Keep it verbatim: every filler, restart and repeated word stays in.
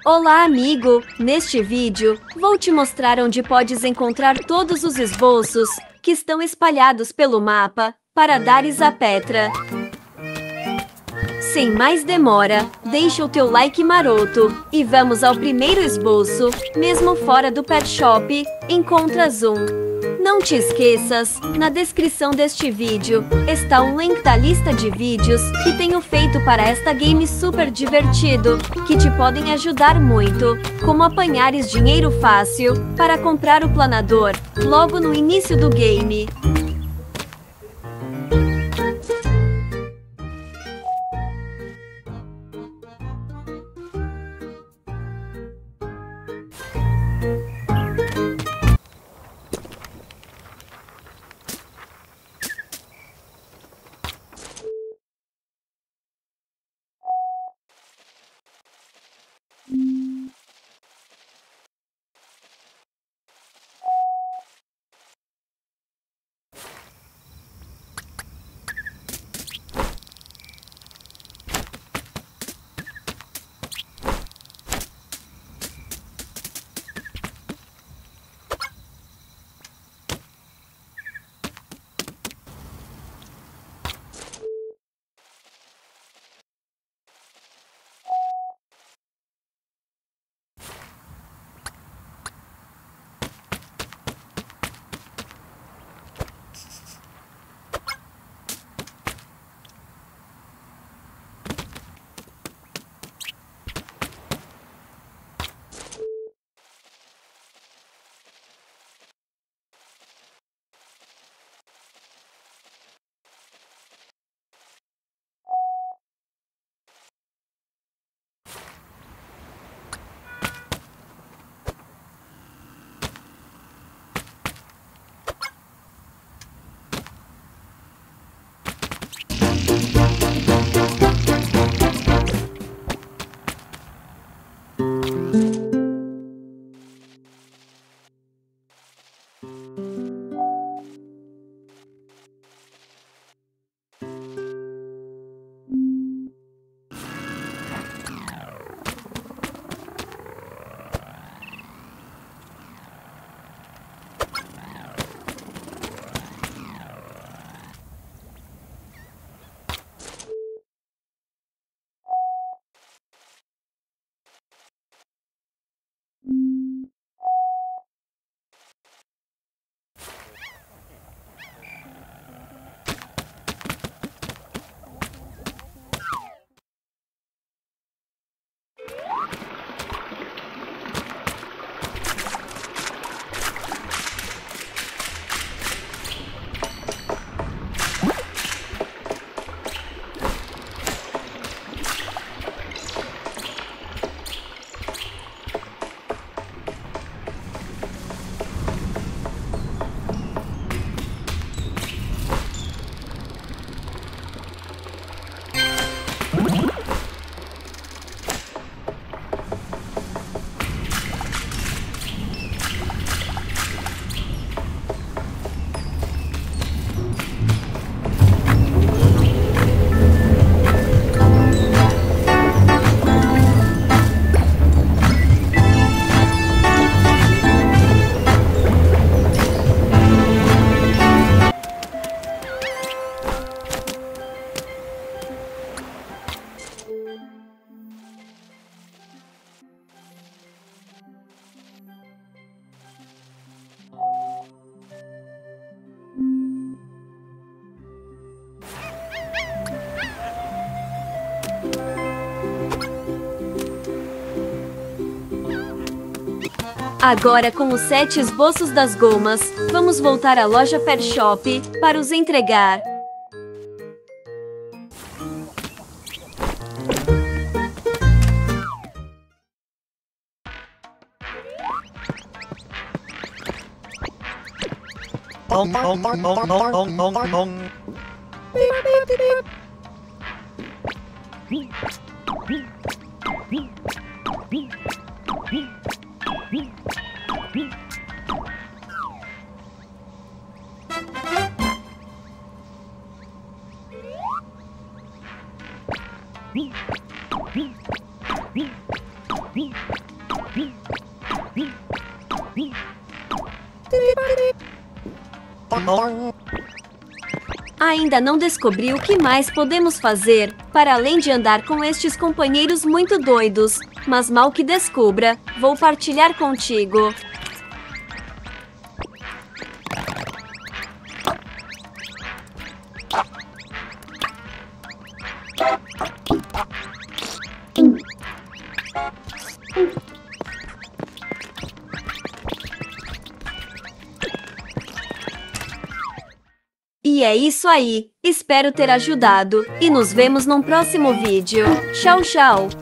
Olá, amigo! Neste vídeo, vou te mostrar onde podes encontrar todos os esboços que estão espalhados pelo mapa para Dares a Petra. Sem mais demora, deixa o teu like maroto e vamos ao primeiro esboço. Mesmo fora do Pet Shop, encontras um. Não te esqueças, na descrição deste vídeo está um link da lista de vídeos que tenho feito para esta game super divertido, que te podem ajudar muito, como apanhares dinheiro fácil para comprar o planador logo no início do game. Agora, com os sete esboços das gomas, vamos voltar à loja Pet Shop para os entregar. Ainda não descobri o que mais podemos fazer, para além de andar com estes companheiros muito doidos, mas mal que descubra, vou partilhar contigo. E é isso aí, espero ter ajudado, e nos vemos num próximo vídeo. Tchau, tchau!